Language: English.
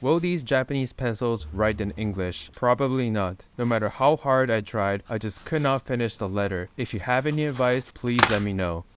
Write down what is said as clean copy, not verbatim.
Will these Japanese pencils write in English? Probably not. No matter how hard I tried, I just could not finish the letter. If you have any advice, please let me know.